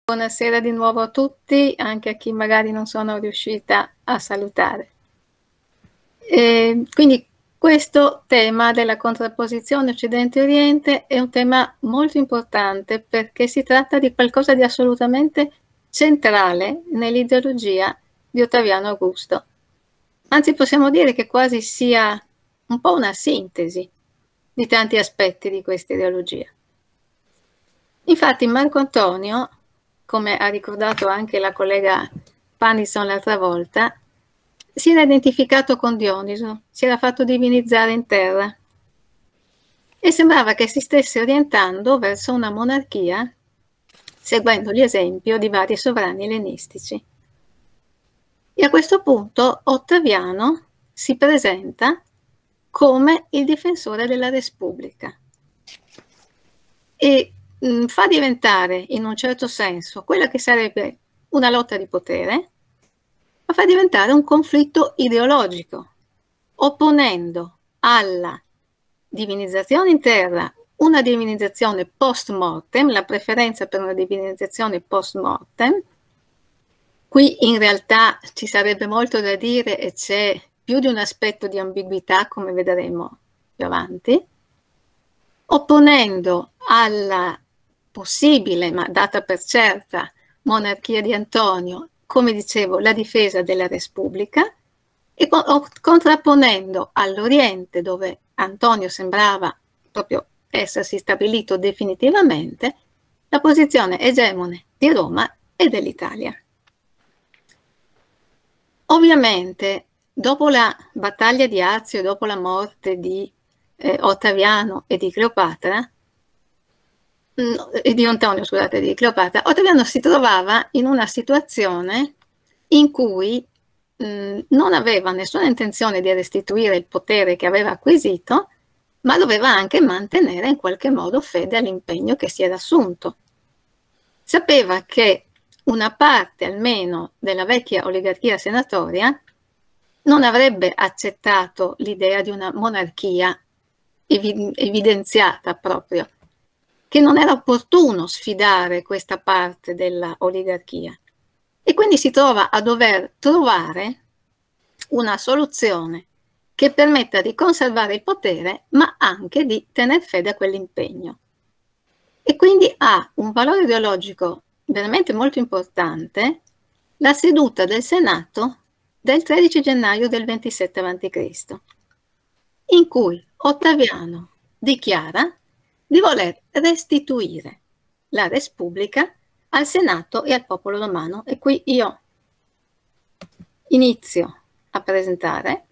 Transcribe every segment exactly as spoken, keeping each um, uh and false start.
Buonasera di nuovo a tutti, anche a chi magari non sono riuscita a salutare. E quindi questo tema della contrapposizione Occidente-Oriente è un tema molto importante perché si tratta di qualcosa di assolutamente centrale nell'ideologia di Ottaviano Augusto. Anzi, possiamo dire che quasi sia un po' una sintesi di tanti aspetti di questa ideologia. Infatti Marco Antonio, come ha ricordato anche la collega Panison l'altra volta, si era identificato con Dioniso, si era fatto divinizzare in terra e sembrava che si stesse orientando verso una monarchia seguendo l'esempio di vari sovrani ellenistici. E a questo punto Ottaviano si presenta come il difensore della Repubblica e mh, fa diventare in un certo senso quella che sarebbe una lotta di potere, ma fa diventare un conflitto ideologico, opponendo alla divinizzazione in terra una divinizzazione post mortem, la preferenza per una divinizzazione post mortem. Qui in realtà ci sarebbe molto da dire e c'è più di un aspetto di ambiguità, come vedremo più avanti, opponendo alla possibile, ma data per certa, monarchia di Antonio, come dicevo, la difesa della Repubblica, e contrapponendo all'Oriente, dove Antonio sembrava proprio essersi stabilito definitivamente, la posizione egemone di Roma e dell'Italia. Ovviamente, dopo la battaglia di Azio e dopo la morte di eh, Ottaviano e di Cleopatra, no, di Antonio, scusate, di Cleopatra, Ottaviano si trovava in una situazione in cui mh, non aveva nessuna intenzione di restituire il potere che aveva acquisito, ma doveva anche mantenere in qualche modo fede all'impegno che si era assunto. Sapeva che una parte almeno della vecchia oligarchia senatoria non avrebbe accettato l'idea di una monarchia evi- evidenziata proprio, che non era opportuno sfidare questa parte della oligarchia. E quindi si trova a dover trovare una soluzione che permetta di conservare il potere, ma anche di tener fede a quell'impegno. E quindi ha un valore ideologico veramente molto importante la seduta del Senato del tredici gennaio del ventisette avanti Cristo, in cui Ottaviano dichiara di voler restituire la Repubblica al Senato e al popolo romano. E qui io inizio a presentare,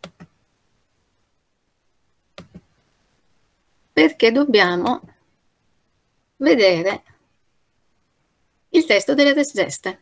perché dobbiamo vedere il testo delle Res Gestae,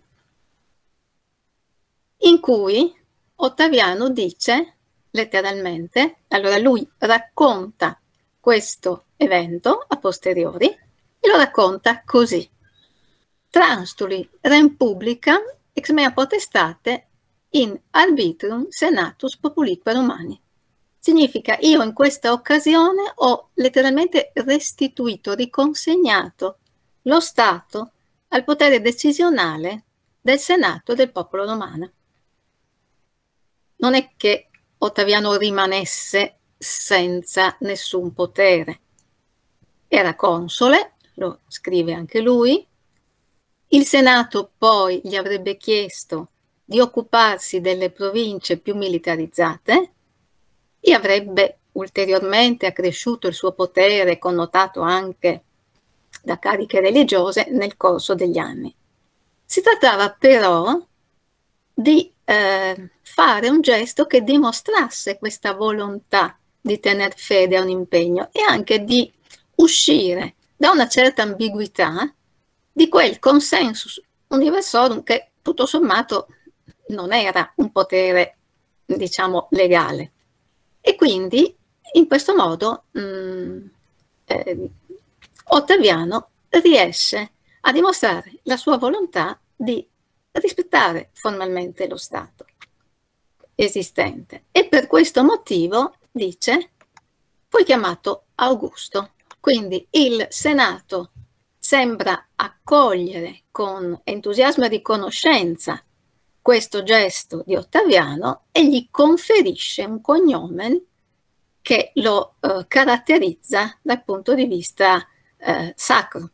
in cui Ottaviano dice letteralmente, allora lui racconta questo evento a posteriori e lo racconta così: Transtuli rem publicam ex mea potestate in arbitrium senatus populique Romani. Significa, io in questa occasione ho letteralmente restituito, riconsegnato lo Stato al potere decisionale del Senato del popolo romano. Non è che Ottaviano rimanesse senza nessun potere. Era console, lo scrive anche lui. Il Senato poi gli avrebbe chiesto di occuparsi delle province più militarizzate e avrebbe ulteriormente accresciuto il suo potere, connotato anche da cariche religiose, nel corso degli anni. Si trattava però di eh, fare un gesto che dimostrasse questa volontà di tener fede a un impegno e anche di uscire da una certa ambiguità di quel consensus universorum che tutto sommato non era un potere, diciamo, legale. E quindi in questo modo mh, eh, Ottaviano riesce a dimostrare la sua volontà di rispettare formalmente lo Stato esistente, e per questo motivo, dice, fu chiamato Augusto. Quindi il Senato sembra accogliere con entusiasmo e riconoscenza questo gesto di Ottaviano e gli conferisce un cognome che lo eh, caratterizza dal punto di vista eh, sacro.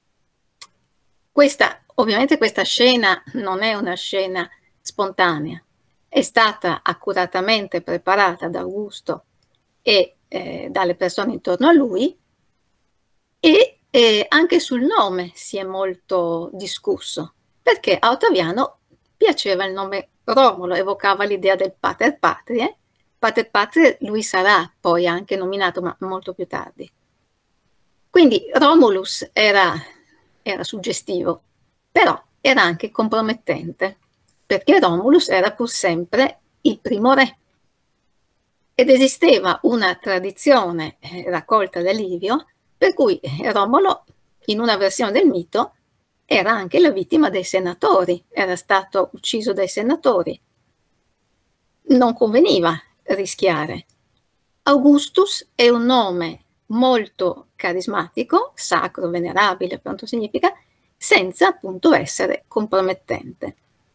Questa, ovviamente questa scena non è una scena spontanea, è stata accuratamente preparata da Augusto e eh, dalle persone intorno a lui, e eh, anche sul nome si è molto discusso, perché a Ottaviano piaceva il nome Romolo, evocava l'idea del pater patrie. Pater patrie lui sarà poi anche nominato, ma molto più tardi. Quindi Romulus era, era suggestivo, però era anche compromettente, perché Romulus era pur sempre il primo re. Ed esisteva una tradizione eh, raccolta da Livio, per cui Romolo, in una versione del mito, era anche la vittima dei senatori, era stato ucciso dai senatori. Non conveniva rischiare. Augustus è un nome molto carismatico, sacro, venerabile, quanto significa, senza appunto essere compromettente.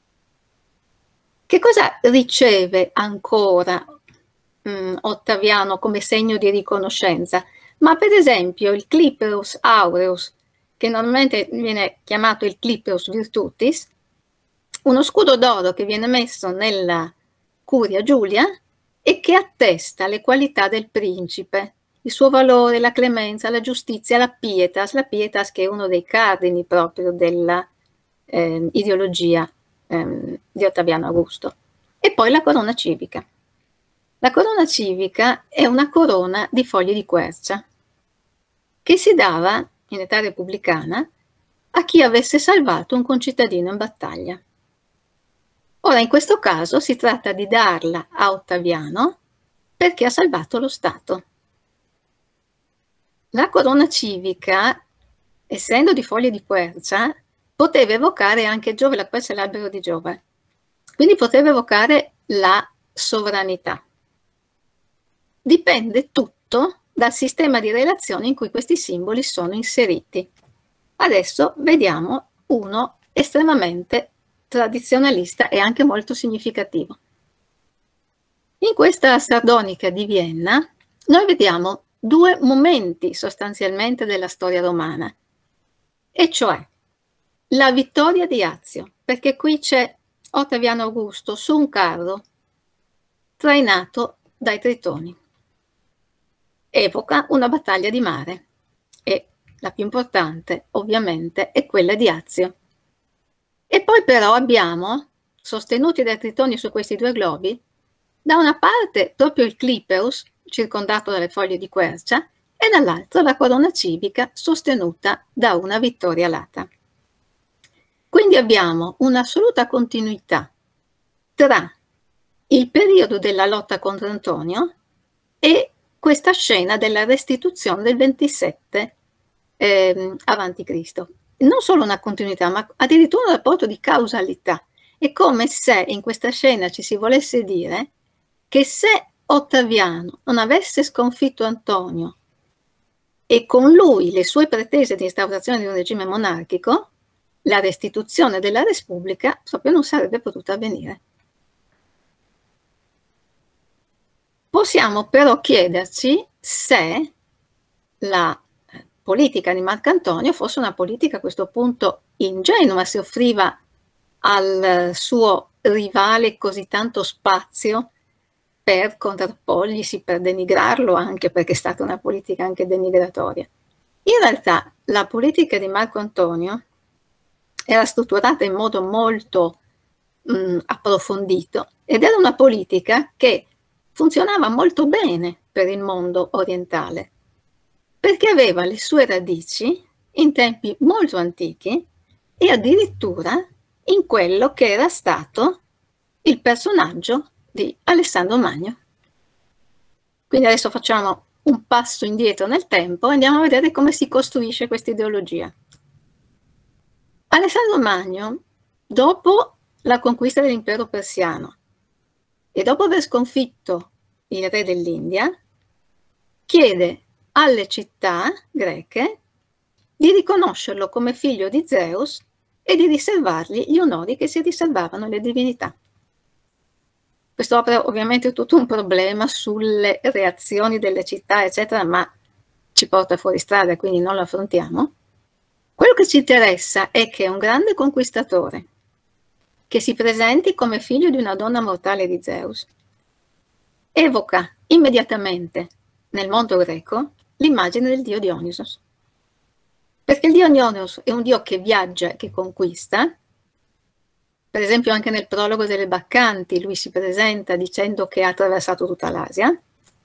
Che cosa riceve ancora mh, Ottaviano come segno di riconoscenza? Ma per esempio il Clipeus aureus, che normalmente viene chiamato il Clipeus virtutis, uno scudo d'oro che viene messo nella Curia Giulia e che attesta le qualità del principe, il suo valore, la clemenza, la giustizia, la pietas, la pietas che è uno dei cardini proprio della eh, ideologia eh, di Ottaviano Augusto. E poi la corona civica. La corona civica è una corona di fogli di quercia che si dava in età repubblicana a chi avesse salvato un concittadino in battaglia. Ora, in questo caso si tratta di darla a Ottaviano perché ha salvato lo Stato. La corona civica, essendo di foglie di quercia, poteva evocare anche Giove, la quercia è l'albero di Giove, quindi poteva evocare la sovranità. Dipende tutto dal sistema di relazioni in cui questi simboli sono inseriti. Adesso vediamo uno estremamente tradizionalista e anche molto significativo. In questa sardonica di Vienna noi vediamo due momenti sostanzialmente della storia romana, e cioè la vittoria di Azio, perché qui c'è Ottaviano Augusto su un carro trainato dai tritoni. Evoca una battaglia di mare e la più importante ovviamente è quella di Azio. E poi però abbiamo, sostenuti dai tritoni su questi due globi, da una parte proprio il Clipeus, circondato dalle foglie di quercia, e dall'altra la corona civica sostenuta da una vittoria alata. Quindi abbiamo un'assoluta continuità tra il periodo della lotta contro Antonio e questa scena della restituzione del ventisette eh, avanti Cristo. Non solo una continuità, ma addirittura un rapporto di causalità. È come se in questa scena ci si volesse dire che se Ottaviano non avesse sconfitto Antonio e con lui le sue pretese di instaurazione di un regime monarchico, la restituzione della Repubblica proprio non sarebbe potuta avvenire. Possiamo però chiederci se la politica di Marco Antonio fosse una politica a questo punto ingenua, se offriva al suo rivale così tanto spazio per contrapporglisi, per denigrarlo, anche perché è stata una politica anche denigratoria. In realtà la politica di Marco Antonio era strutturata in modo molto mh, approfondito ed era una politica che funzionava molto bene per il mondo orientale, perché aveva le sue radici in tempi molto antichi e addirittura in quello che era stato il personaggio di Alessandro Magno. Quindi adesso facciamo un passo indietro nel tempo e andiamo a vedere come si costruisce questa ideologia. Alessandro Magno, dopo la conquista dell'impero persiano e dopo aver sconfitto il re dell'India, chiede alle città greche di riconoscerlo come figlio di Zeus e di riservargli gli onori che si riservavano le divinità. Questo apre ovviamente tutto un problema sulle reazioni delle città, eccetera, ma ci porta fuori strada, quindi non lo affrontiamo. Quello che ci interessa è che un grande conquistatore che si presenti come figlio di una donna mortale di Zeus evoca immediatamente nel mondo greco l'immagine del dio Dionisos. Perché il dio Dionisos è un dio che viaggia e che conquista. Per esempio anche nel prologo delle Baccanti lui si presenta dicendo che ha attraversato tutta l'Asia.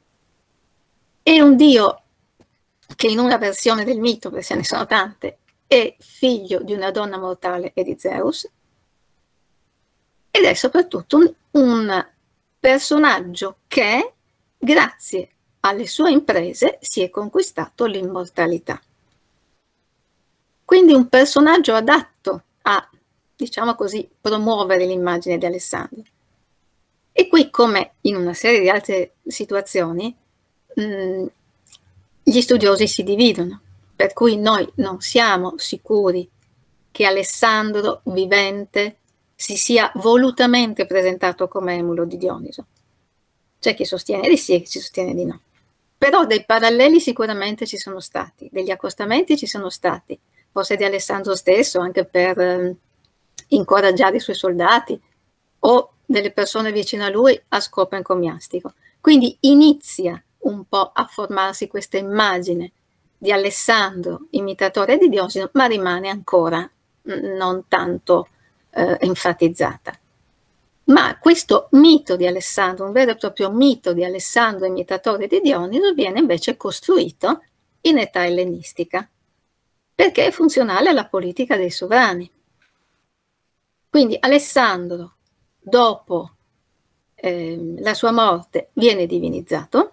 È un dio che in una versione del mito, perché ce ne sono tante, è figlio di una donna mortale e di Zeus, ed è soprattutto un, un personaggio che, grazie alle sue imprese, si è conquistato l'immortalità. Quindi un personaggio adatto a, diciamo così, promuovere l'immagine di Alessandro. E qui, come in una serie di altre situazioni, mh, gli studiosi si dividono, per cui noi non siamo sicuri che Alessandro, vivente, si sia volutamente presentato come emulo di Dioniso. C'è chi sostiene di sì e chi sostiene di no. Però dei paralleli sicuramente ci sono stati, degli accostamenti ci sono stati, forse di Alessandro stesso, anche per eh, incoraggiare i suoi soldati, o delle persone vicine a lui a scopo encomiastico. Quindi inizia un po' a formarsi questa immagine di Alessandro, imitatore di Dioniso, ma rimane ancora non tanto eh, enfatizzata. Ma questo mito di Alessandro, un vero e proprio mito di Alessandro imitatore di Dioniso, viene invece costruito in età ellenistica, perché è funzionale alla politica dei sovrani. Quindi Alessandro, dopo eh, la sua morte, viene divinizzato,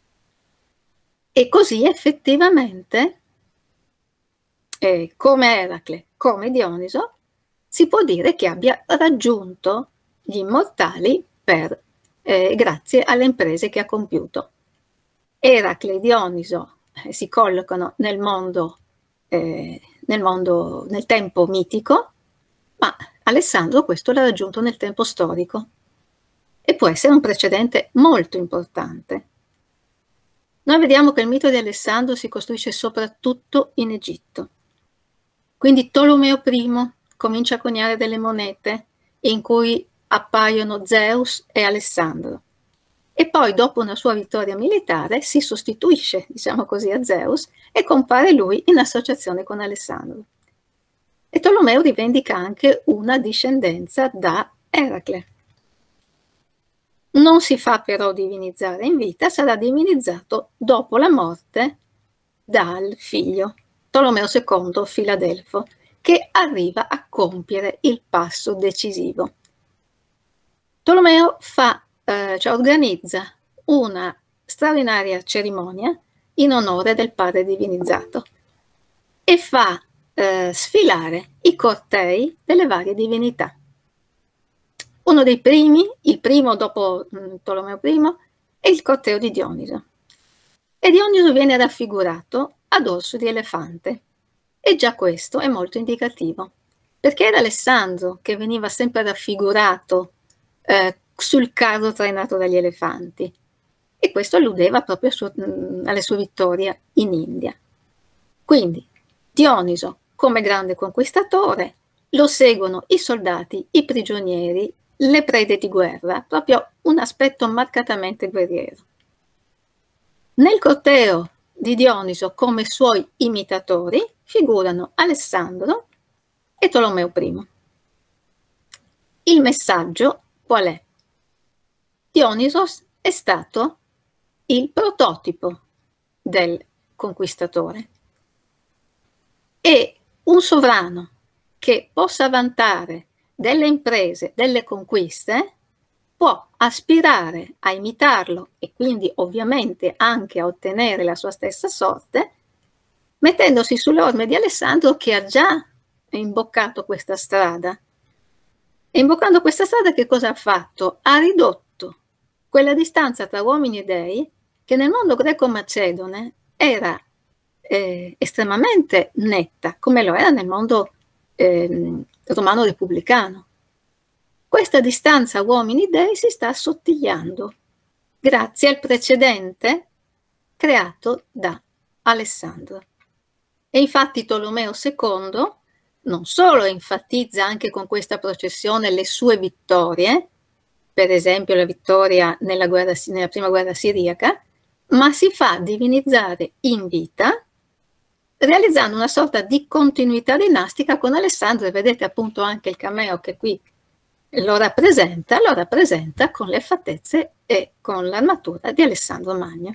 e così effettivamente, eh, come Eracle, come Dioniso, si può dire che abbia raggiunto gli immortali per, eh, grazie alle imprese che ha compiuto. Eracle e Dioniso eh, si collocano nel mondo, eh, nel mondo, nel tempo mitico, ma Alessandro questo l'ha raggiunto nel tempo storico e può essere un precedente molto importante. Noi vediamo che il mito di Alessandro si costruisce soprattutto in Egitto. Quindi Tolomeo I comincia a coniare delle monete in cui appaiono Zeus e Alessandro. E poi, dopo una sua vittoria militare, si sostituisce, diciamo così, a Zeus e compare lui in associazione con Alessandro. E Tolomeo rivendica anche una discendenza da Eracle. Non si fa però divinizzare in vita, sarà divinizzato dopo la morte dal figlio, Tolomeo secondo Filadelfo, che arriva a compiere il passo decisivo. Tolomeo fa, eh, cioè organizza una straordinaria cerimonia in onore del padre divinizzato e fa eh, sfilare i cortei delle varie divinità. Uno dei primi, il primo dopo mh, Tolomeo I, è il corteo di Dioniso. E Dioniso viene raffigurato a dorso di elefante. E già questo è molto indicativo, perché era Alessandro che veniva sempre raffigurato eh, sul carro trainato dagli elefanti. E questo alludeva proprio suo, mh, alle sue vittorie in India. Quindi Dioniso come grande conquistatore, lo seguono i soldati, i prigionieri, le prede di guerra, proprio un aspetto marcatamente guerriero. Nel corteo di Dioniso come suoi imitatori figurano Alessandro e Tolomeo I. Il messaggio qual è? Dioniso è stato il prototipo del conquistatore e un sovrano che possa vantare delle imprese, delle conquiste, può aspirare a imitarlo e quindi ovviamente anche a ottenere la sua stessa sorte, mettendosi sulle orme di Alessandro che ha già imboccato questa strada. E imboccando questa strada che cosa ha fatto? Ha ridotto quella distanza tra uomini e dei che nel mondo greco-macedone era eh, estremamente netta, come lo era nel mondo eh, romano repubblicano. Questa distanza uomini-dei si sta assottigliando grazie al precedente creato da Alessandro. E infatti Tolomeo secondo non solo enfatizza anche con questa processione le sue vittorie, per esempio la vittoria nella, guerra, nella prima guerra siriaca, ma si fa divinizzare in vita, realizzando una sorta di continuità dinastica con Alessandro, e vedete appunto anche il cameo che qui lo rappresenta, lo rappresenta con le fattezze e con l'armatura di Alessandro Magno.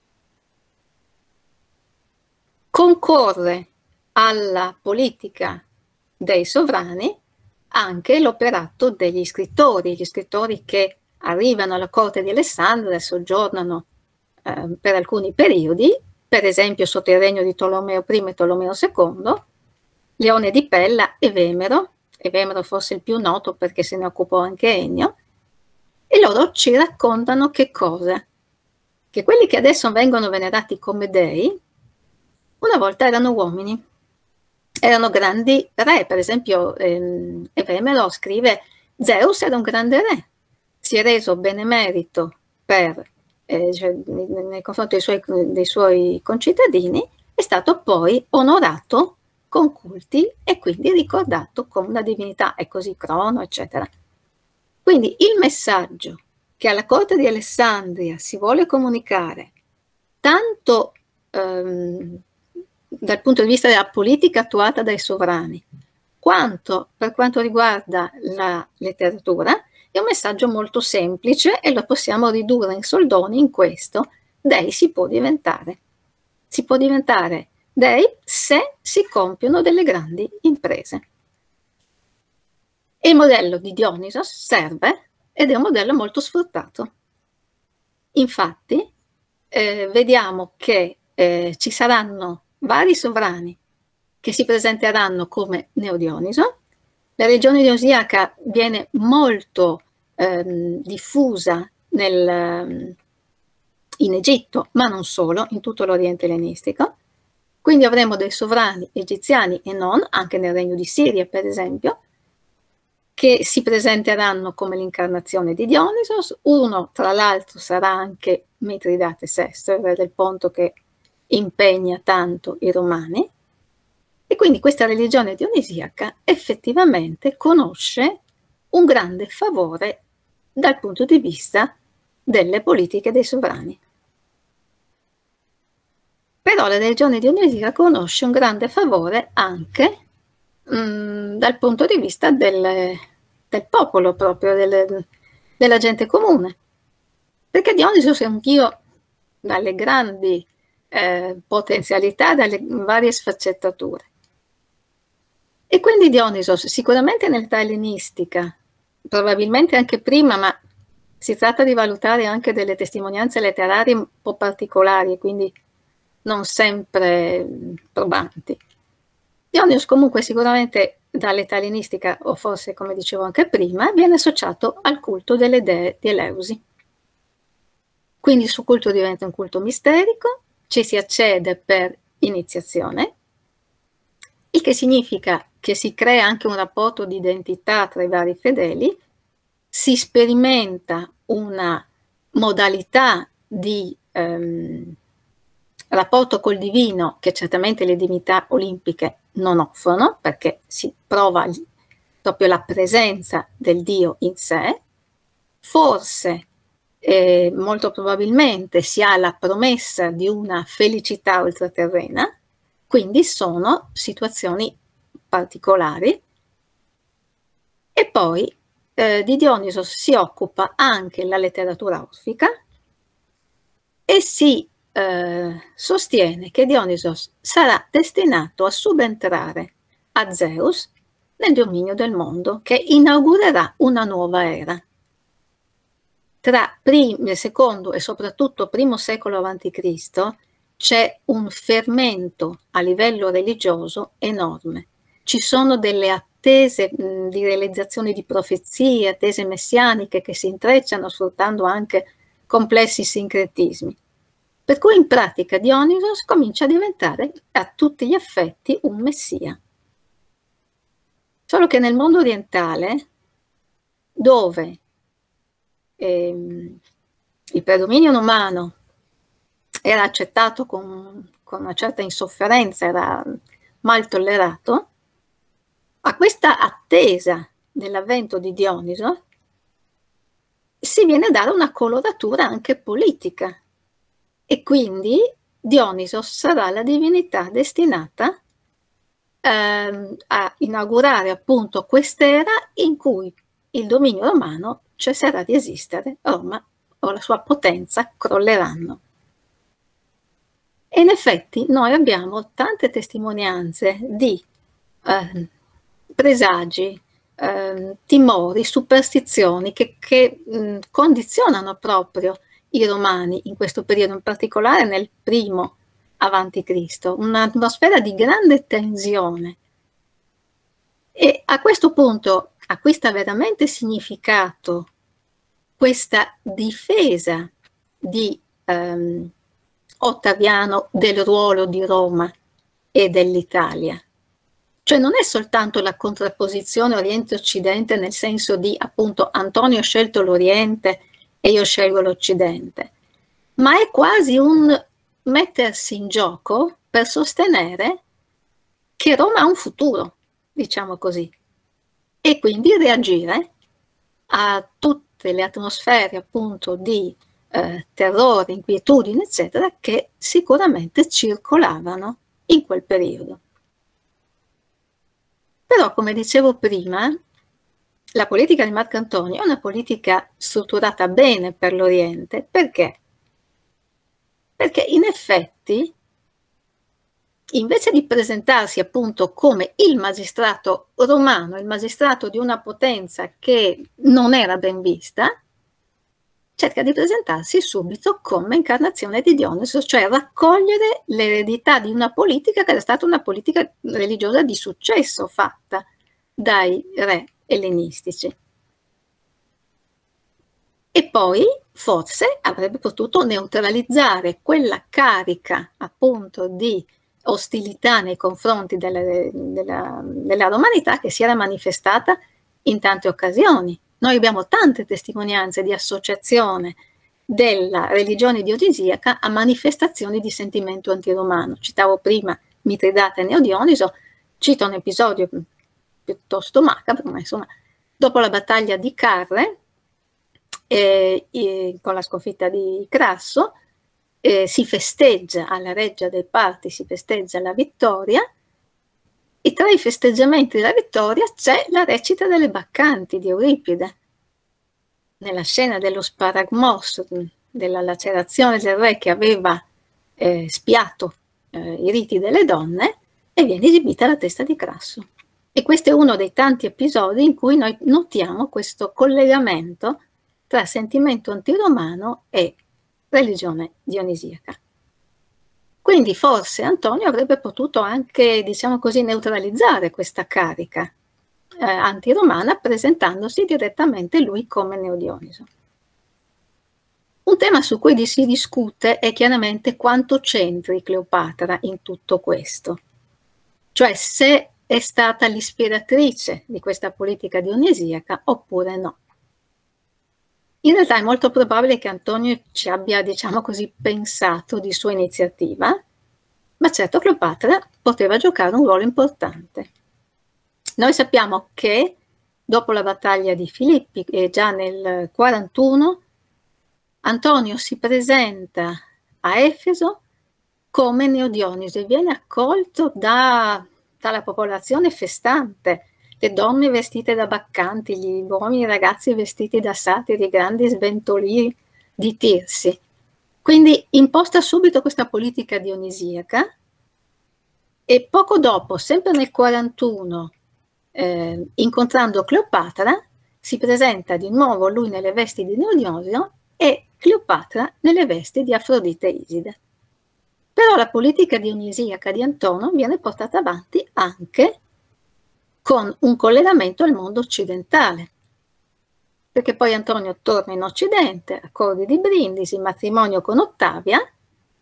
Concorre alla politica dei sovrani anche l'operato degli scrittori, gli scrittori che arrivano alla corte di Alessandro e soggiornano eh, per alcuni periodi, per esempio sotto il regno di Tolomeo primo e Tolomeo secondo, Leone di Pella e Vemero, e Vemero forse il più noto perché se ne occupò anche Ennio, e loro ci raccontano che cosa? Che quelli che adesso vengono venerati come dei, una volta erano uomini, erano grandi re. Per esempio ehm, Evemero scrive: Zeus era un grande re, si è reso benemerito per, eh, cioè, nei confronti dei suoi, dei suoi concittadini, è stato poi onorato con culti e quindi ricordato come una divinità, e così Crono, eccetera. Quindi il messaggio che alla corte di Alessandria si vuole comunicare, tanto ehm, dal punto di vista della politica attuata dai sovrani, quanto per quanto riguarda la letteratura, è un messaggio molto semplice e lo possiamo ridurre in soldoni in questo: dei si può diventare. Si può diventare dei se si compiono delle grandi imprese. E il modello di Dionisos serve ed è un modello molto sfruttato. Infatti, eh, vediamo che eh, ci saranno vari sovrani che si presenteranno come Neodioniso. La religione dionisiaca viene molto ehm, diffusa nel, in Egitto, ma non solo, in tutto l'Oriente ellenistico. Quindi avremo dei sovrani egiziani e non, anche nel regno di Siria per esempio, che si presenteranno come l'incarnazione di Dionisos. Uno tra l'altro sarà anche Mitridate sesto, il re del Ponto che impegna tanto i romani, e quindi questa religione dionisiaca effettivamente conosce un grande favore dal punto di vista delle politiche dei sovrani. Però la religione dionisiaca conosce un grande favore anche mh, dal punto di vista del, del popolo proprio, del, della gente comune, perché Dionisos è un dio dalle grandi eh, potenzialità, dalle varie sfaccettature. E quindi Dionisos, sicuramente nell'età ellenistica, probabilmente anche prima, ma si tratta di valutare anche delle testimonianze letterarie un po' particolari, quindi non sempre probanti. Dionisos comunque sicuramente dall'età ellenistica, o forse come dicevo anche prima, viene associato al culto delle dee di Eleusi. Quindi il suo culto diventa un culto misterico, ci si accede per iniziazione, il che significa che si crea anche un rapporto di identità tra i vari fedeli, si sperimenta una modalità di ehm, rapporto col divino che certamente le divinità olimpiche non offrono, perché si prova proprio la presenza del Dio in sé. Forse, eh, molto probabilmente, si ha la promessa di una felicità ultraterrena, quindi sono situazioni particolari. E poi eh, di Dionisos si occupa anche la letteratura orfica e si eh, sostiene che Dionisos sarà destinato a subentrare a Zeus nel dominio del mondo, che inaugurerà una nuova era. Tra il secondo e soprattutto primo secolo avanti Cristo c'è un fermento a livello religioso enorme. Ci sono delle attese mh, di realizzazione di profezie, attese messianiche che si intrecciano sfruttando anche complessi sincretismi. Per cui in pratica Dionisos comincia a diventare a tutti gli effetti un messia. Solo che nel mondo orientale, dove ehm, il predominio umano era accettato con, con una certa insofferenza, era mal tollerato, a questa attesa dell'avvento di Dioniso si viene a dare una coloratura anche politica, e quindi Dionisos sarà la divinità destinata ehm, a inaugurare appunto quest'era in cui il dominio romano cesserà di esistere, Roma o la sua potenza crolleranno. E in effetti noi abbiamo tante testimonianze di eh, presagi, eh, timori, superstizioni che, che mh, condizionano proprio i romani in questo periodo, in particolare nel primo avanti Cristo, un'atmosfera di grande tensione. E a questo punto acquista veramente significato questa difesa di ehm, Ottaviano del ruolo di Roma e dell'Italia. Cioè non è soltanto la contrapposizione Oriente-Occidente nel senso di appunto Antonio ha scelto l'Oriente e io scelgo l'Occidente, ma è quasi un mettersi in gioco per sostenere che Roma ha un futuro, diciamo così, e quindi reagire a tutte le atmosfere appunto di eh, terrore, inquietudine, eccetera, che sicuramente circolavano in quel periodo. Però, come dicevo prima, la politica di Marco Antonio è una politica strutturata bene per l'Oriente. Perché? Perché in effetti, invece di presentarsi appunto come il magistrato romano, il magistrato di una potenza che non era ben vista, cerca di presentarsi subito come incarnazione di Dioniso, cioè raccogliere l'eredità di una politica che era stata una politica religiosa di successo fatta dai re ellenistici. E poi forse avrebbe potuto neutralizzare quella carica appunto di ostilità nei confronti della, della, della romanità che si era manifestata in tante occasioni. Noi abbiamo tante testimonianze di associazione della religione dionisiaca a manifestazioni di sentimento antiromano. Citavo prima Mitridate e Neodioniso, cito un episodio piuttosto macabro, ma insomma, dopo la battaglia di Carre, eh, eh, con la sconfitta di Crasso, eh, si festeggia alla Reggia dei Parti, si festeggia la vittoria, e tra i festeggiamenti della vittoria c'è la recita delle Baccanti di Euripide. Nella scena dello sparagmos, della lacerazione del re che aveva eh, spiato eh, i riti delle donne, e viene esibita la testa di Crasso. E questo è uno dei tanti episodi in cui noi notiamo questo collegamento tra sentimento antiromano e religione dionisiaca. Quindi forse Antonio avrebbe potuto anche, diciamo così, neutralizzare questa carica eh, antiromana presentandosi direttamente lui come Neodioniso. Un tema su cui si discute è chiaramente quanto c'entri Cleopatra in tutto questo, cioè se è stata l'ispiratrice di questa politica dionisiaca oppure no. In realtà è molto probabile che Antonio ci abbia, diciamo così, pensato di sua iniziativa, ma certo Cleopatra poteva giocare un ruolo importante. Noi sappiamo che dopo la battaglia di Filippi, e già nel quarantuno, Antonio si presenta a Efeso come Neodioniso e viene accolto da, dalla popolazione festante, le donne vestite da baccanti, gli uomini e ragazzi vestiti da satiri, grandi sventolii di Tirsi. Quindi imposta subito questa politica dionisiaca, e poco dopo, sempre nel quarantuno, eh, incontrando Cleopatra, si presenta di nuovo lui nelle vesti di Neodionisio e Cleopatra nelle vesti di Afrodite Iside. Però la politica dionisiaca di Antonio viene portata avanti anche con un collegamento al mondo occidentale, perché poi Antonio torna in Occidente, accordi di Brindisi, matrimonio con Ottavia,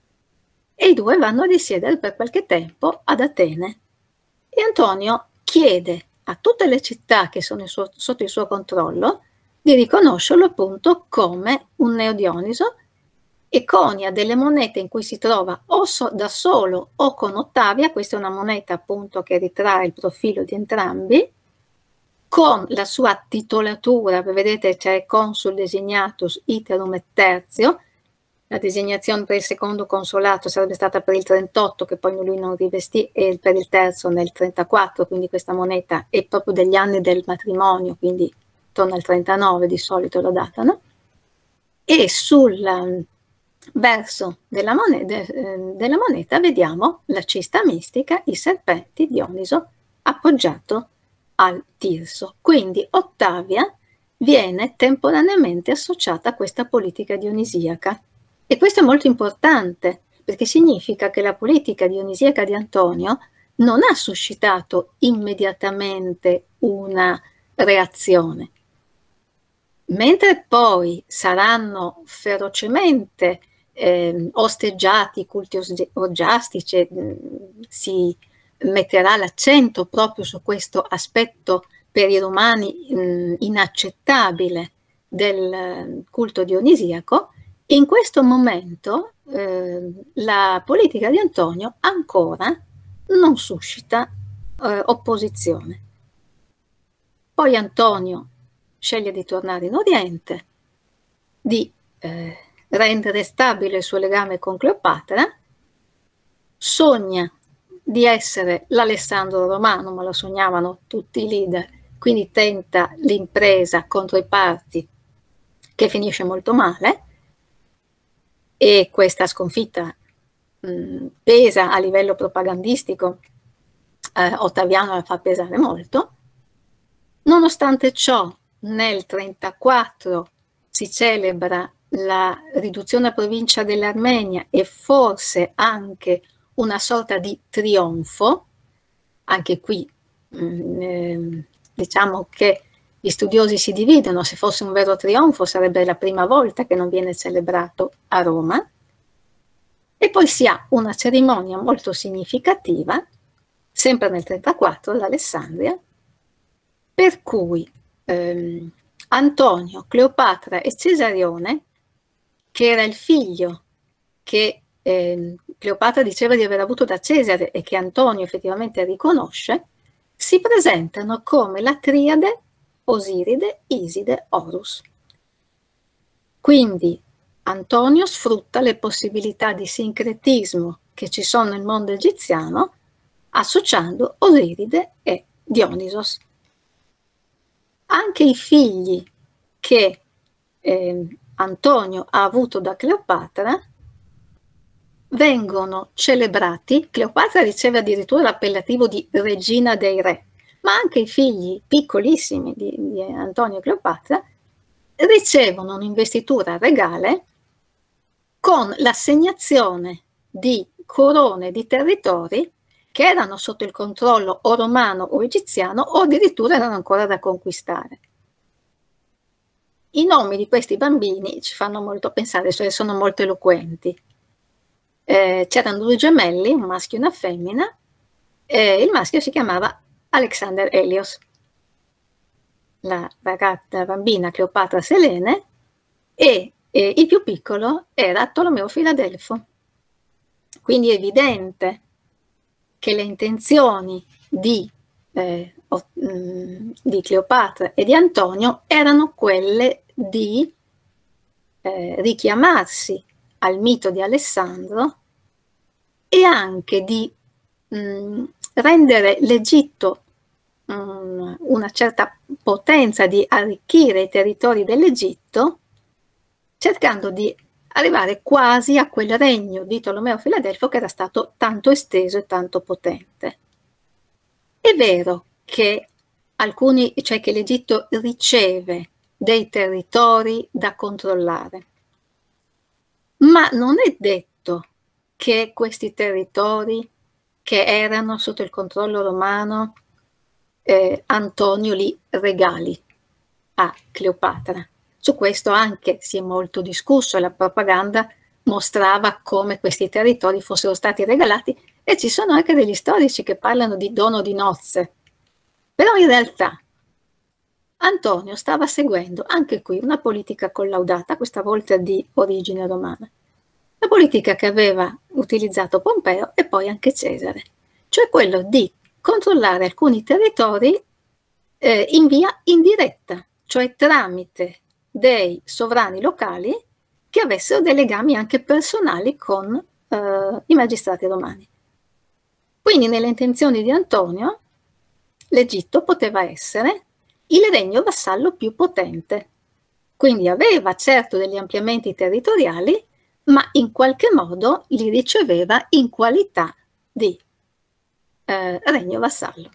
e i due vanno a risiedere per qualche tempo ad Atene. E Antonio chiede a tutte le città che sono il suo, sotto il suo controllo di riconoscerlo appunto come un Neodioniso, e conia delle monete in cui si trova o so, da solo o con Ottavia. Questa è una moneta appunto che ritrae il profilo di entrambi, con la sua titolatura, vedete c'è consul designatus iterum et tertio, la designazione per il secondo consolato sarebbe stata per il trentotto, che poi lui non rivestì, e per il terzo nel trentaquattro, quindi questa moneta è proprio degli anni del matrimonio, quindi intorno al trentanove di solito la datano, e sul verso della moneta, della moneta vediamo la cista mistica, i serpenti, Dioniso appoggiato al Tirso. Quindi Ottavia viene temporaneamente associata a questa politica dionisiaca, e questo è molto importante perché significa che la politica dionisiaca di Antonio non ha suscitato immediatamente una reazione, mentre poi saranno ferocemente eh, osteggiati i culti orgiastici, eh, si metterà l'accento proprio su questo aspetto per i romani mh, inaccettabile del culto dionisiaco. In questo momento eh, la politica di Antonio ancora non suscita eh, opposizione. Poi Antonio sceglie di tornare in Oriente, di eh, rendere stabile il suo legame con Cleopatra, sogna di essere l'Alessandro romano, ma lo sognavano tutti i leader, quindi tenta l'impresa contro i Parti, che finisce molto male, e questa sconfitta mh, pesa a livello propagandistico, eh, Ottaviano la fa pesare molto. Nonostante ciò, nel trentaquattro si celebra la riduzione a provincia dell'Armenia e forse anche una sorta di trionfo. Anche qui mh, eh, diciamo che gli studiosi si dividono: se fosse un vero trionfo sarebbe la prima volta che non viene celebrato a Roma. E poi si ha una cerimonia molto significativa, sempre nel trentaquattro ad Alessandria, per cui ehm, Antonio, Cleopatra e Cesarione, che era il figlio che eh, Cleopatra diceva di aver avuto da Cesare e che Antonio effettivamente riconosce, si presentano come la triade Osiride, Iside, Horus. Quindi Antonio sfrutta le possibilità di sincretismo che ci sono nel mondo egiziano, associando Osiride e Dionisos. Anche i figli che eh, Antonio ha avuto da Cleopatra vengono celebrati. Cleopatra riceve addirittura l'appellativo di regina dei re, ma anche i figli piccolissimi di, di Antonio e Cleopatra ricevono un'investitura regale con l'assegnazione di corone di territori che erano sotto il controllo o romano o egiziano, o addirittura erano ancora da conquistare. I nomi di questi bambini ci fanno molto pensare, cioè sono molto eloquenti. Eh, c'erano due gemelli, un maschio e una femmina, e il maschio si chiamava Alexander Helios, la ragazza, la bambina Cleopatra Selene, e, e il più piccolo era Tolomeo Filadelfo. Quindi è evidente che le intenzioni di, eh, di Cleopatra e di Antonio erano quelle di eh, richiamarsi al mito di Alessandro e anche di mh, rendere l'Egitto mh, una certa potenza, di arricchire i territori dell'Egitto, cercando di arrivare quasi a quel regno di Tolomeo Filadelfo che era stato tanto esteso e tanto potente. È vero che alcuni, cioè che l'Egitto riceve dei territori da controllare, ma non è detto che questi territori che erano sotto il controllo romano eh, Antonio li regali a Cleopatra. Su questo anche si è molto discusso, e la propaganda mostrava come questi territori fossero stati regalati, e ci sono anche degli storici che parlano di dono di nozze. Però in realtà Antonio stava seguendo anche qui una politica collaudata, questa volta di origine romana, la politica che aveva utilizzato Pompeo e poi anche Cesare, cioè quello di controllare alcuni territori eh, in via indiretta, cioè tramite dei sovrani locali che avessero dei legami anche personali con eh, i magistrati romani. Quindi nelle intenzioni di Antonio l'Egitto poteva essere il regno vassallo più potente, quindi aveva certo degli ampliamenti territoriali, ma in qualche modo li riceveva in qualità di eh, regno vassallo.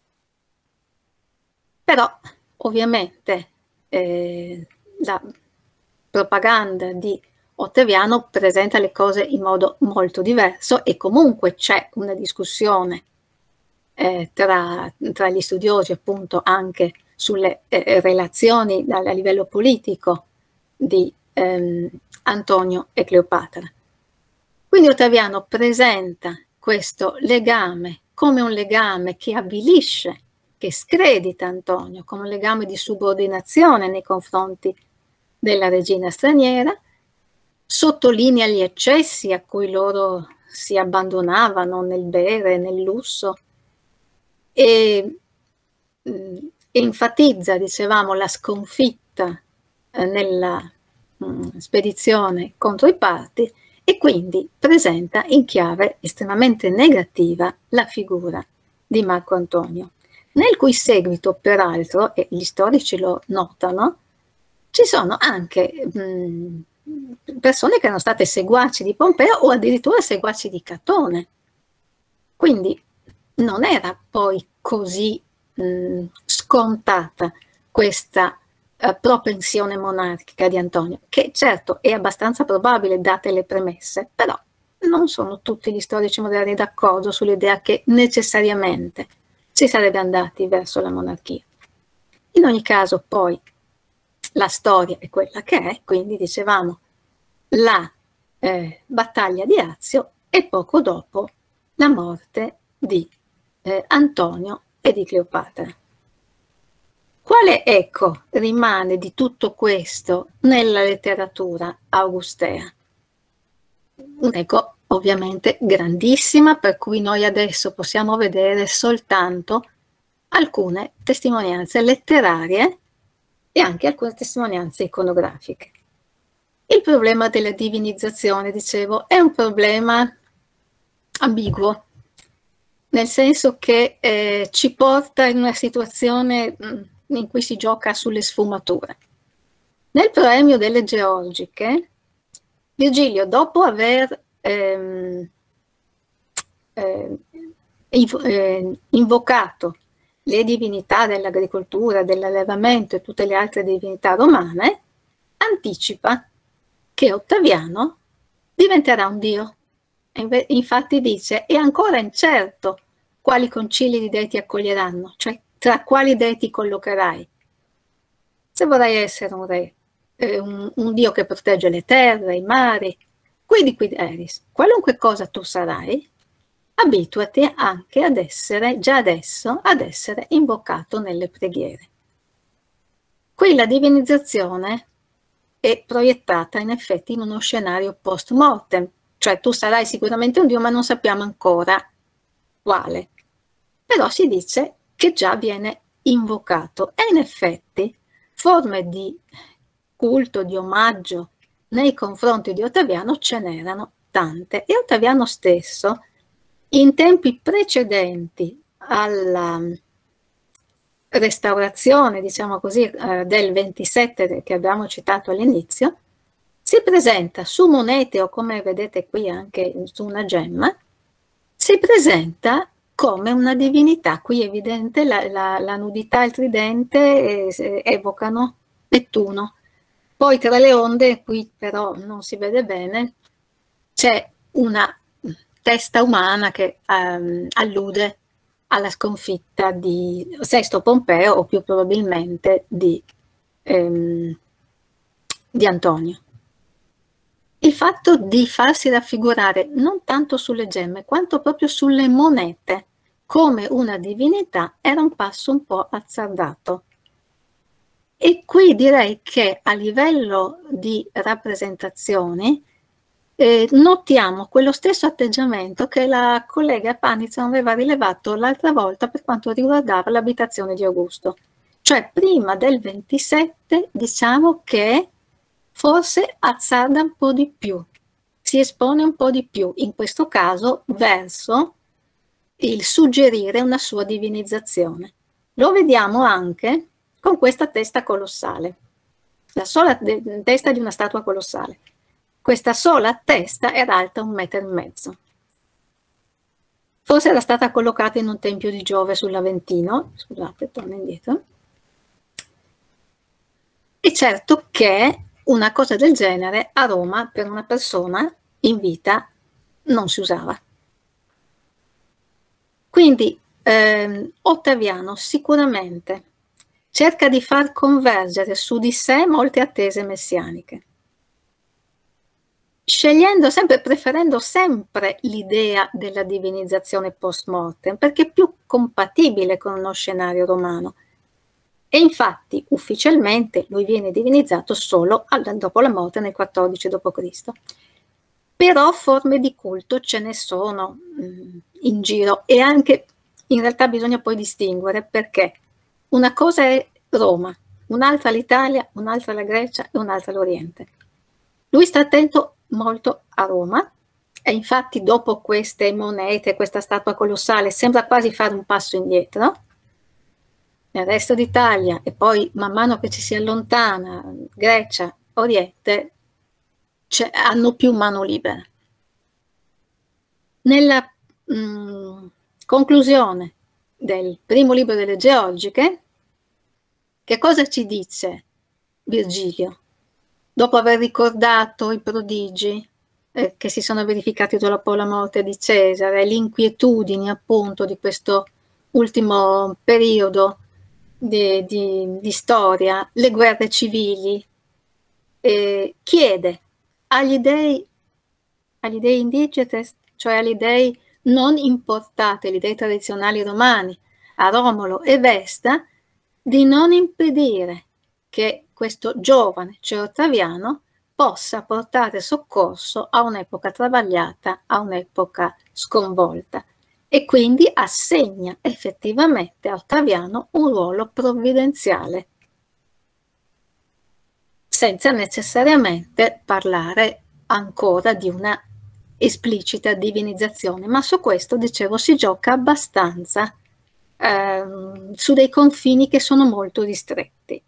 Però ovviamente eh, la propaganda di Ottaviano presenta le cose in modo molto diverso, e comunque c'è una discussione eh, tra, tra gli studiosi appunto anche sulle eh, relazioni a, a livello politico di ehm, Antonio e Cleopatra. Quindi Ottaviano presenta questo legame come un legame che avvilisce, che scredita Antonio, come un legame di subordinazione nei confronti della regina straniera, sottolinea gli eccessi a cui loro si abbandonavano nel bere, nel lusso, e, e enfatizza, dicevamo, la sconfitta eh, nella mh, spedizione contro i Parti, e quindi presenta in chiave estremamente negativa la figura di Marco Antonio, nel cui seguito, peraltro, e gli storici lo notano, ci sono anche mh, persone che erano state seguaci di Pompeo o addirittura seguaci di Catone. Quindi non era poi così mh, scontata questa eh, propensione monarchica di Antonio, che certo è abbastanza probabile date le premesse, però non sono tutti gli storici moderni d'accordo sull'idea che necessariamente si sarebbe andati verso la monarchia. In ogni caso poi la storia è quella che è, quindi dicevamo la eh, battaglia di Azio e poco dopo la morte di eh, Antonio e di Cleopatra. Quale eco rimane di tutto questo nella letteratura augustea? Un'eco ovviamente grandissima, per cui noi adesso possiamo vedere soltanto alcune testimonianze letterarie e anche alcune testimonianze iconografiche. Il problema della divinizzazione, dicevo, è un problema ambiguo, nel senso che eh, ci porta in una situazione mh, in cui si gioca sulle sfumature. Nel Proemio delle Georgiche, Virgilio, dopo aver ehm, eh, eh, invocato le divinità dell'agricoltura, dell'allevamento e tutte le altre divinità romane, anticipa che Ottaviano diventerà un dio. E infatti dice: è ancora incerto quali concili di dei ti accoglieranno, cioè tra quali dei ti collocherai. Se vorrai essere un re, eh, un, un dio che protegge le terre, i mari, quid quid eris, qualunque cosa tu sarai, abituati anche ad essere, già adesso, ad essere invocato nelle preghiere. Qui la divinizzazione è proiettata in effetti in uno scenario post mortem, cioè tu sarai sicuramente un dio, ma non sappiamo ancora quale. Però si dice che già viene invocato, e in effetti forme di culto, di omaggio nei confronti di Ottaviano ce n'erano tante, e Ottaviano stesso, in tempi precedenti alla restaurazione, diciamo così, eh, del ventisette che abbiamo citato all'inizio, si presenta su monete, o come vedete qui anche su una gemma, si presenta come una divinità. Qui è evidente la, la, la nudità e il tridente eh, evocano Nettuno. Poi tra le onde, qui però non si vede bene, c'è una testa umana che um, allude alla sconfitta di Sesto Pompeo, o più probabilmente di, ehm, di Antonio. il fatto di farsi raffigurare non tanto sulle gemme, quanto proprio sulle monete, come una divinità, era un passo un po' azzardato. E qui direi che a livello di rappresentazioni eh, notiamo quello stesso atteggiamento che la collega Panizza aveva rilevato l'altra volta per quanto riguardava l'abitazione di Augusto. Cioè prima del ventisette diciamo che forse azzarda un po' di più, si espone un po' di più, in questo caso verso il suggerire una sua divinizzazione. Lo vediamo anche con questa testa colossale, la sola testa di una statua colossale. Questa sola testa era alta un metro e mezzo. Forse era stata collocata in un tempio di Giove sull'Aventino, scusate, torno indietro. E certo che una cosa del genere a Roma per una persona in vita non si usava. Quindi ehm, Ottaviano sicuramente cerca di far convergere su di sé molte attese messianiche, scegliendo sempre, preferendo sempre l'idea della divinizzazione post mortem, perché è più compatibile con uno scenario romano. E infatti ufficialmente lui viene divinizzato solo dopo la morte nel quattordici dopo Cristo. Però forme di culto ce ne sono mh, in giro, e anche in realtà bisogna poi distinguere, perché una cosa è Roma, un'altra l'Italia, un'altra la Grecia e un'altra l'Oriente. Lui sta attento molto a Roma, e infatti dopo queste monete, questa statua colossale, sembra quasi fare un passo indietro. Nel resto d'Italia, e poi man mano che ci si allontana, Grecia, Oriente, hanno più mano libera. Nella mh, conclusione del primo libro delle Georgiche, che cosa ci dice Virgilio? Dopo aver ricordato i prodigi eh, che si sono verificati dopo la morte di Cesare, le inquietudini appunto di questo ultimo periodo di, di, di storia, le guerre civili, eh, chiede agli dei, agli dei indigetes, cioè agli dei non importati, gli dei tradizionali romani, a Romolo e Vesta, di non impedire che questo giovane, cioè Ottaviano, possa portare soccorso a un'epoca travagliata, a un'epoca sconvolta, e quindi assegna effettivamente a Ottaviano un ruolo provvidenziale, senza necessariamente parlare ancora di una esplicita divinizzazione, ma su questo, dicevo, si gioca abbastanza ehm, su dei confini che sono molto ristretti.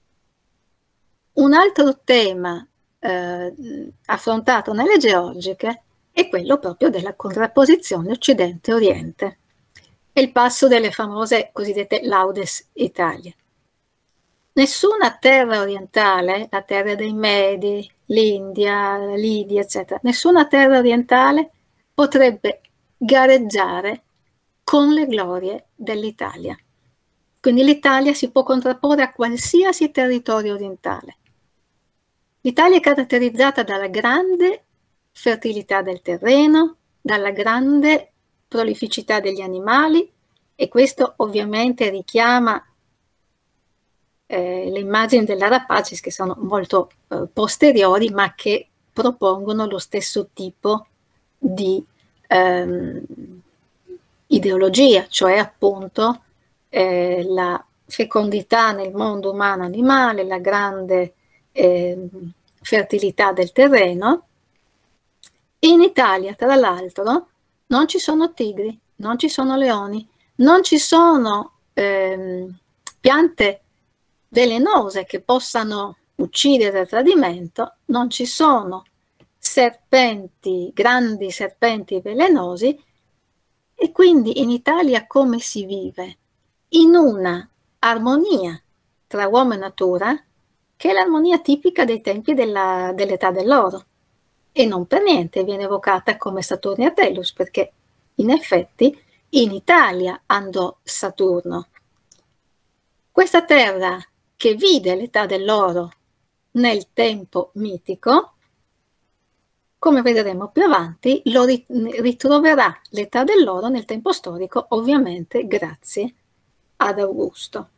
Un altro tema eh, affrontato nelle Georgiche è quello proprio della contrapposizione Occidente-Oriente, e il passo delle famose cosiddette Laudes Italia. Nessuna terra orientale, la terra dei Medi, l'India, la Lidia, eccetera, nessuna terra orientale potrebbe gareggiare con le glorie dell'Italia. Quindi l'Italia si può contrapporre a qualsiasi territorio orientale. L'Italia è caratterizzata dalla grande fertilità del terreno, dalla grande prolificità degli animali, e questo ovviamente richiama eh, le immagini della Rapacis, che sono molto eh, posteriori, ma che propongono lo stesso tipo di ehm, ideologia, cioè appunto eh, la fecondità nel mondo umano animale, la grande eh, fertilità del terreno. In Italia, tra l'altro, non ci sono tigri, non ci sono leoni, non ci sono ehm, piante velenose che possano uccidere a tradimento, non ci sono serpenti, grandi serpenti velenosi, e quindi in Italia come si vive? In una armonia tra uomo e natura, che è l'armonia tipica dei tempi dell'età dell'oro, e non per niente viene evocata come Saturnia Tellus, perché in effetti in Italia andò Saturno. Questa terra che vide l'età dell'oro nel tempo mitico come vedremo più avanti, lo ritroverà l'età dell'oro nel tempo storico, ovviamente grazie ad Augusto.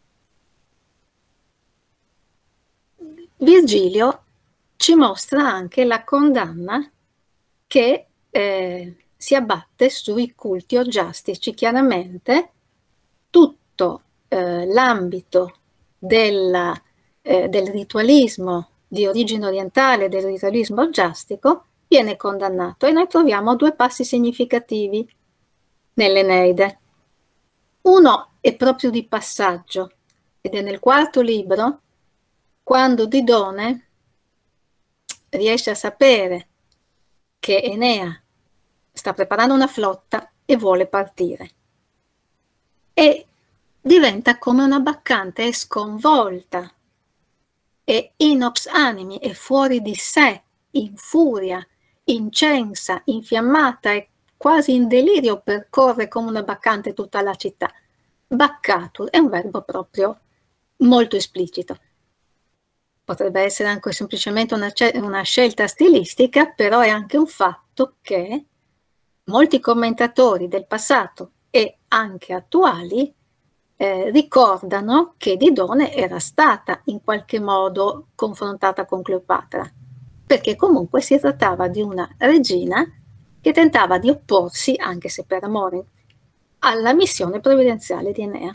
Virgilio ci mostra anche la condanna che eh, si abbatte sui culti orgiastici. Chiaramente tutto eh, l'ambito del, eh, del ritualismo di origine orientale, del ritualismo orgiastico, viene condannato, e noi troviamo due passi significativi nell'Eneide. Uno è proprio di passaggio, ed è nel quarto libro, quando Didone riesce a sapere che Enea sta preparando una flotta e vuole partire. E diventa come una baccante, è sconvolta, è inops animi, è fuori di sé, in furia, incensa, infiammata, e quasi in delirio percorre come una baccante tutta la città. Baccatur è un verbo proprio molto esplicito. Potrebbe essere anche semplicemente una, una scelta stilistica, però è anche un fatto che molti commentatori del passato e anche attuali eh, ricordano che Didone era stata in qualche modo confrontata con Cleopatra, perché comunque si trattava di una regina che tentava di opporsi, anche se per amore, alla missione provvidenziale di Enea.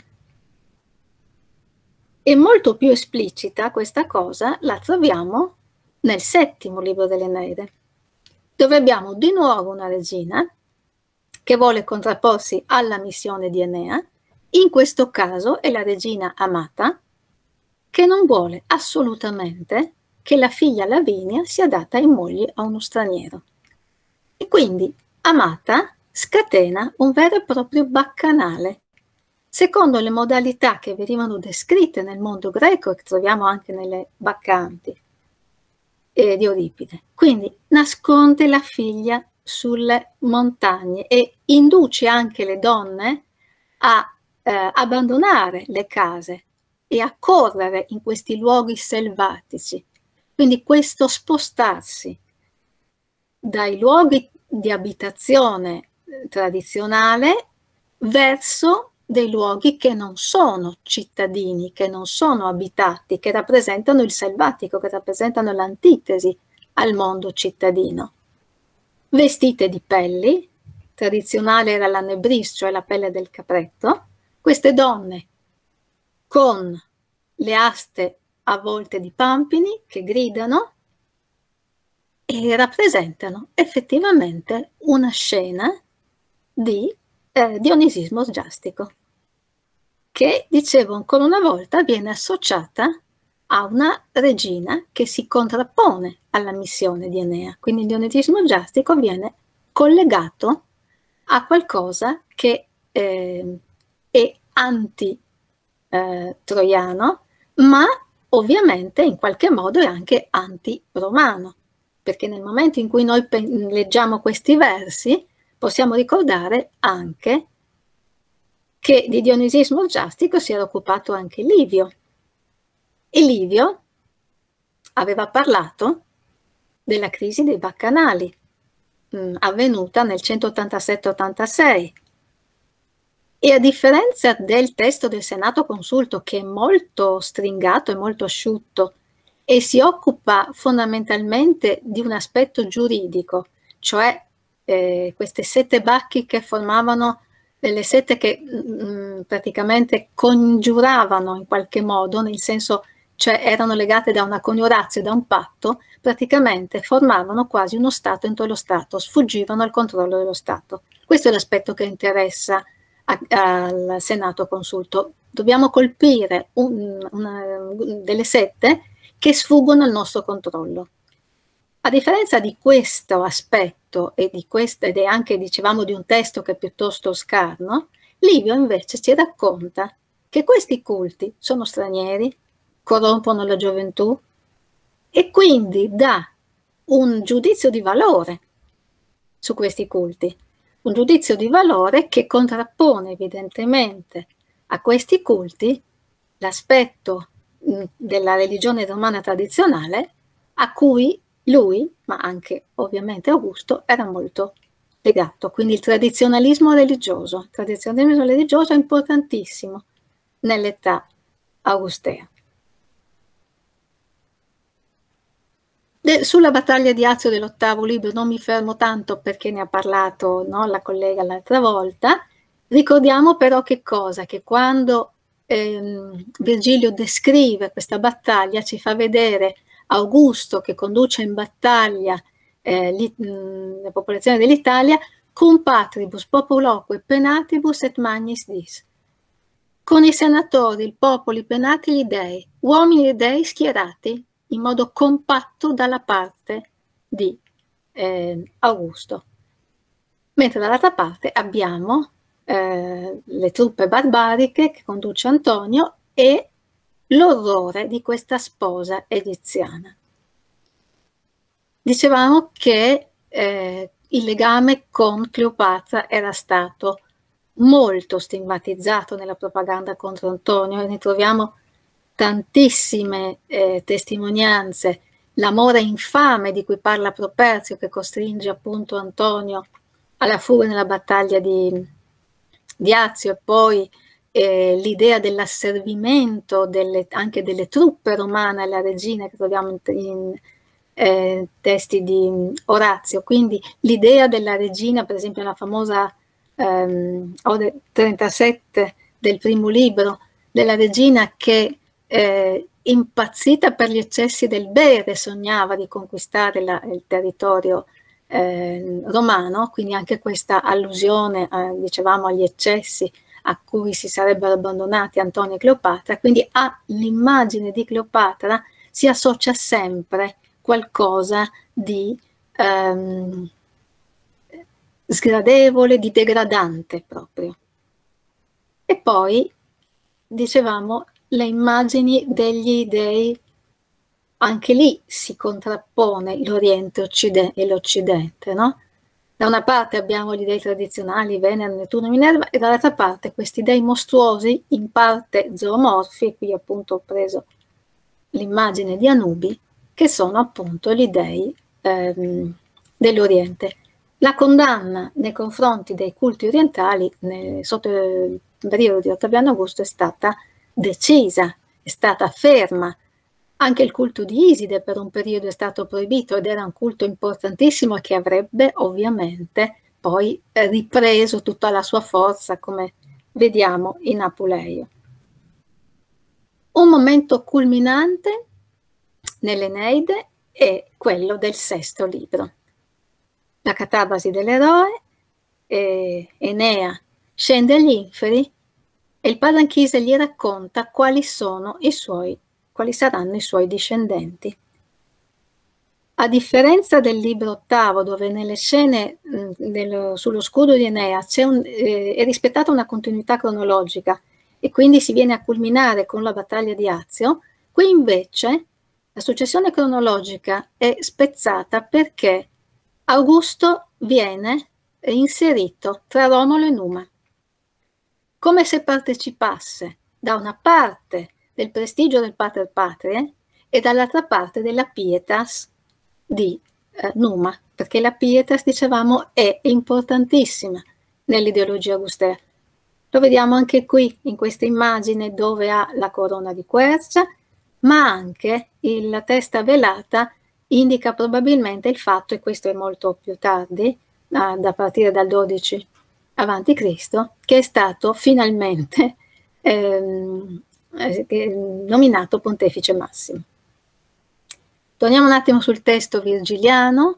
E molto più esplicita questa cosa la troviamo nel settimo libro dell'Eneide, dove abbiamo di nuovo una regina che vuole contrapporsi alla missione di Enea. In questo caso è la regina Amata, che non vuole assolutamente che la figlia Lavinia sia data in moglie a uno straniero. E quindi Amata scatena un vero e proprio baccanale, secondo le modalità che venivano descritte nel mondo greco e che troviamo anche nelle Baccanti eh, di Euripide. Quindi nasconde la figlia sulle montagne e induce anche le donne a eh, abbandonare le case e a correre in questi luoghi selvatici. Quindi questo spostarsi dai luoghi di abitazione tradizionale verso dei luoghi che non sono cittadini, che non sono abitati, che rappresentano il selvatico, che rappresentano l'antitesi al mondo cittadino. Vestite di pelli, tradizionale era la nebris, cioè la pelle del capretto, queste donne con le aste avvolte di pampini che gridano e rappresentano effettivamente una scena di eh, dionisismo orgiastico, che, dicevo ancora una volta, viene associata a una regina che si contrappone alla missione di Enea. Quindi il dionisismo orgiastico viene collegato a qualcosa che eh, è anti-troiano, eh, ma ovviamente in qualche modo è anche anti-romano, perché nel momento in cui noi leggiamo questi versi possiamo ricordare anche che di dionisismo orgiastico si era occupato anche Livio. E Livio aveva parlato della crisi dei baccanali, mh, avvenuta nel centottantasette ottantasei. E a differenza del testo del Senato Consulto, che è molto stringato e molto asciutto e si occupa fondamentalmente di un aspetto giuridico, cioè eh, queste sette bacchi che formavano delle sette che mh, praticamente congiuravano in qualche modo, nel senso, cioè erano legate da una coniorazio, da un patto, praticamente formavano quasi uno Stato entro lo Stato, sfuggivano al controllo dello Stato. Questo è l'aspetto che interessa a, al Senato Consulto. Dobbiamo colpire un, una, delle sette che sfuggono al nostro controllo. A differenza di questo aspetto e di questo, ed è anche, dicevamo, di un testo che è piuttosto scarno, Livio invece ci racconta che questi culti sono stranieri, corrompono la gioventù e quindi dà un giudizio di valore su questi culti, un giudizio di valore che contrappone evidentemente a questi culti l'aspetto della religione romana tradizionale a cui lui, ma anche ovviamente Augusto, era molto legato. Quindi il tradizionalismo religioso, il tradizionalismo religioso è importantissimo nell'età augustea. De, sulla battaglia di Azio dell'ottavo libro non mi fermo tanto perché ne ha parlato, no, la collega l'altra volta. Ricordiamo però che cosa? Che quando ehm, Virgilio descrive questa battaglia ci fa vedere Augusto che conduce in battaglia eh, li, mh, la popolazione dell'Italia cum patribus populoque penatibus et magnis dis. Con i senatori, il popolo, i penati, gli dei, uomini e dei schierati in modo compatto dalla parte di eh, Augusto. Mentre dall'altra parte abbiamo eh, le truppe barbariche che conduce Antonio e l'orrore di questa sposa egiziana. Dicevamo che eh, il legame con Cleopatra era stato molto stigmatizzato nella propaganda contro Antonio e ne troviamo tantissime eh, testimonianze. L'amore infame di cui parla Properzio che costringe appunto Antonio alla fuga nella battaglia di, di Azio e poi eh, l'idea dell'asservimento delle, anche delle truppe romane alla regina che troviamo in, in eh, testi di Orazio, quindi l'idea della regina, per esempio la famosa ehm, Ode trentasette del primo libro, della regina che eh, impazzita per gli eccessi del bere sognava di conquistare la, il territorio eh, romano, quindi anche questa allusione, eh, dicevamo, agli eccessi a cui si sarebbero abbandonati Antonio e Cleopatra, quindi all'immagine di Cleopatra si associa sempre qualcosa di ehm, sgradevole, di degradante proprio. E poi, dicevamo, le immagini degli dei, anche lì si contrappone l'Oriente e l'Occidente, no? Da una parte abbiamo gli dei tradizionali, Venere, Nettuno, Minerva, e dall'altra parte questi dei mostruosi, in parte zoomorfi, e qui appunto ho preso l'immagine di Anubi, che sono appunto gli dei ehm, dell'Oriente. La condanna nei confronti dei culti orientali nel, sotto il periodo di Ottaviano Augusto è stata decisa, è stata ferma. Anche il culto di Iside per un periodo è stato proibito ed era un culto importantissimo che avrebbe ovviamente poi ripreso tutta la sua forza, come vediamo in Apuleio. Un momento culminante nell'Eneide è quello del sesto libro. La catabasi dell'eroe, eh, Enea scende agli inferi e il padre Anchise gli racconta quali sono i suoi, quali saranno i suoi discendenti. A differenza del libro ottavo, dove nelle scene mh, del, sullo scudo di Enea c'è un, eh, è rispettata una continuità cronologica e quindi si viene a culminare con la battaglia di Azio, qui invece la successione cronologica è spezzata perché Augusto viene inserito tra Romolo e Numa, come se partecipasse da una parte del prestigio del Pater Patriae e dall'altra parte della pietas di eh, Numa, perché la pietas, dicevamo, è importantissima nell'ideologia augustea. Lo vediamo anche qui, in questa immagine dove ha la corona di quercia, ma anche il, la testa velata indica probabilmente il fatto, e questo è molto più tardi, ah, da partire dal dodici avanti Cristo, che è stato finalmente ehm, eh, nominato pontefice massimo. Torniamo un attimo sul testo virgiliano.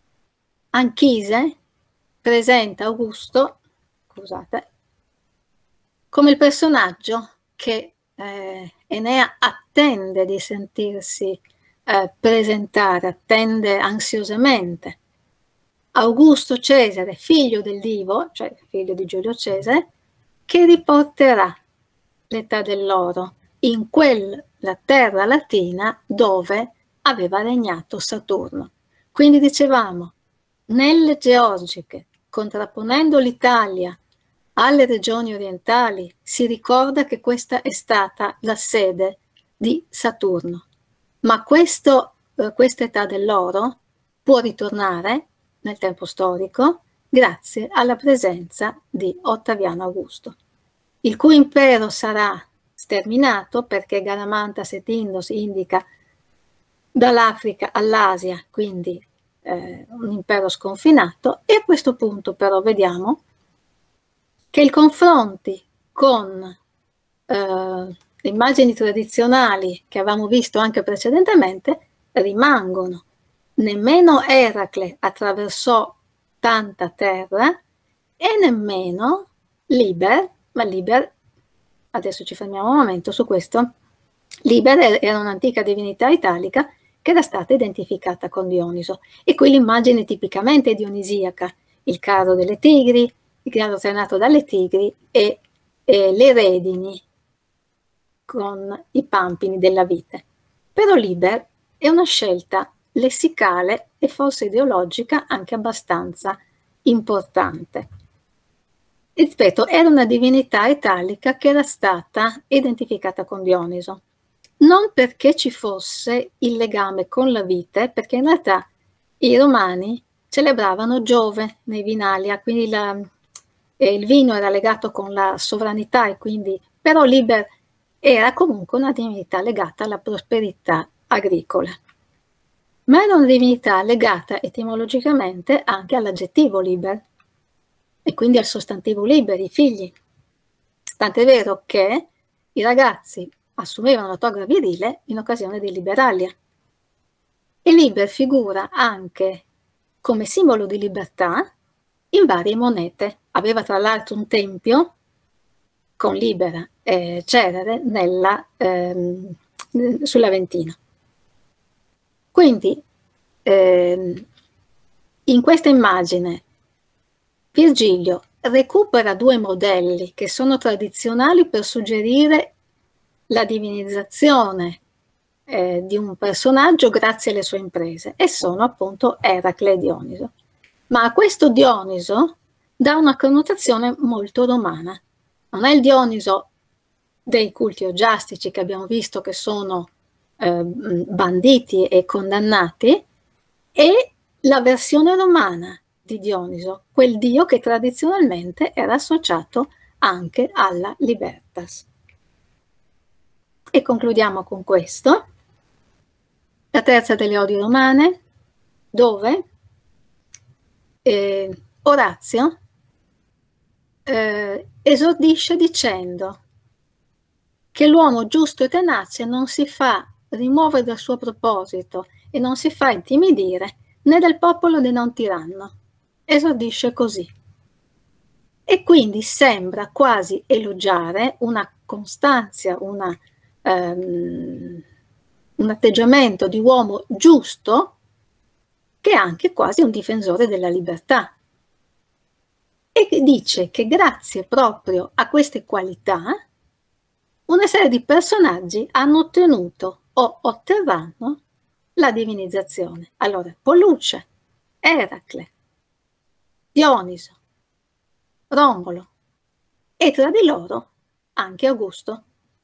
Anchise presenta Augusto, scusate, come il personaggio che eh, Enea attende di sentirsi eh, presentare, attende ansiosamente. Augusto Cesare, figlio del Divo, cioè figlio di Giulio Cesare, che riporterà l'età dell'oro in quella terra latina dove aveva regnato Saturno. Quindi dicevamo, nelle georgiche, contrapponendo l'Italia alle regioni orientali, si ricorda che questa è stata la sede di Saturno. Ma questo eh, questa età dell'oro può ritornare nel tempo storico grazie alla presenza di Ottaviano Augusto, il cui impero sarà sterminato perché Garamantas et Indos indica dall'Africa all'Asia, quindi eh, un impero sconfinato, e a questo punto però vediamo che i confronti con eh, le immagini tradizionali che avevamo visto anche precedentemente rimangono. Nemmeno Eracle attraversò tanta terra e nemmeno Liber, ma Liber, adesso ci fermiamo un momento su questo, Liber era un'antica divinità italica che era stata identificata con Dioniso. E qui l'immagine tipicamente dionisiaca, il carro delle tigri, il carro trainato dalle tigri e, e le redini con i pampini della vite. Però Liber è una scelta lessicale e forse ideologica anche abbastanza importante. E ripeto, era una divinità italica che era stata identificata con Dioniso, non perché ci fosse il legame con la vite, perché in realtà i romani celebravano Giove nei Vinalia, quindi la, eh, il vino era legato con la sovranità, e quindi, però Liber era comunque una divinità legata alla prosperità agricola. Ma era una divinità legata etimologicamente anche all'aggettivo liber, e quindi al sostantivo liberi, figli. Tant'è vero che i ragazzi assumevano la toga virile in occasione di Liberalia. E Liber figura anche come simbolo di libertà in varie monete. Aveva tra l'altro un tempio con Libera e Cerere nella, ehm, sull'Aventino. Quindi ehm, in questa immagine Virgilio recupera due modelli che sono tradizionali per suggerire la divinizzazione eh, di un personaggio grazie alle sue imprese, e sono appunto Eracle e Dioniso. Ma a questo Dioniso dà una connotazione molto romana. Non è il Dioniso dei culti orgiastici che abbiamo visto che sono eh, banditi e condannati, è la versione romana di Dioniso, quel dio che tradizionalmente era associato anche alla libertas. E concludiamo con questo. La terza delle odi romane, dove eh, Orazio eh, esordisce dicendo che l'uomo giusto e tenace non si fa rimuovere dal suo proposito e non si fa intimidire né dal popolo né da un tiranno. Esordisce così. E quindi sembra quasi elogiare una costanza, una, um, un atteggiamento di uomo giusto che è anche quasi un difensore della libertà. E dice che grazie proprio a queste qualità una serie di personaggi hanno ottenuto o otterranno la divinizzazione. Allora, Polluce, Eracle, Dioniso, Romolo e tra di loro anche Augusto,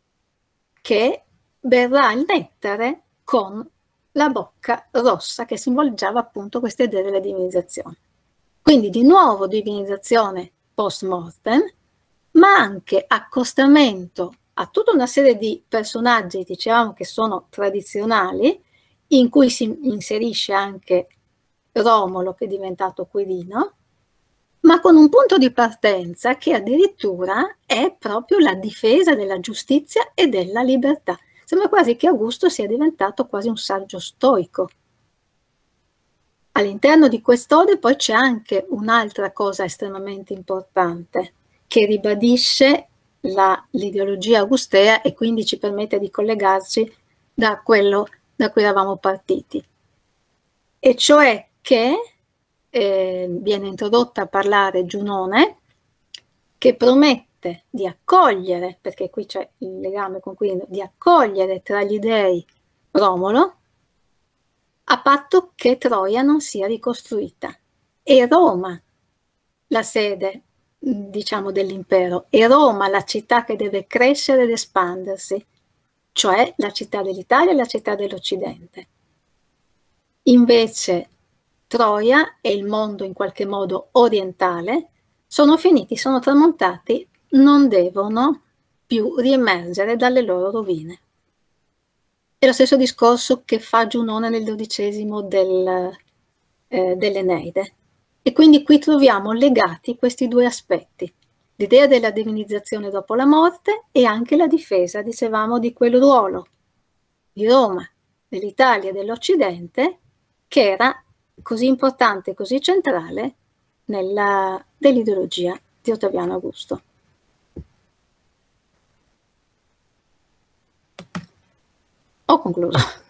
che berrà il nettare con la bocca rossa che simboleggiava appunto questa idea della divinizzazione. Quindi di nuovo divinizzazione post mortem, ma anche accostamento a tutta una serie di personaggi, dicevamo che sono tradizionali, in cui si inserisce anche Romolo, che è diventato Quirino, ma con un punto di partenza che addirittura è proprio la difesa della giustizia e della libertà. Sembra quasi che Augusto sia diventato quasi un saggio stoico. All'interno di quest'ode poi c'è anche un'altra cosa estremamente importante, che ribadisce l'ideologia augustea e quindi ci permette di collegarci da quello da cui eravamo partiti. E cioè che eh, viene introdotta a parlare Giunone, che promette di accogliere, perché qui c'è il legame con Quirino, di accogliere tra gli dei Romolo, a patto che Troia non sia ricostruita. E Roma la sede, diciamo, dell'impero, e Roma la città che deve crescere ed espandersi, cioè la città dell'Italia e la città dell'Occidente. invece Troia e il mondo in qualche modo orientale sono finiti, sono tramontati, non devono più riemergere dalle loro rovine. È lo stesso discorso che fa Giunone nel dodicesimo del, eh, dell'Eneide. E quindi qui troviamo legati questi due aspetti, l'idea della divinizzazione dopo la morte e anche la difesa, dicevamo, di quel ruolo di Roma, dell'Italia e dell'Occidente che era così importante, così centrale nella, dell'ideologia di Ottaviano Augusto. Ho concluso.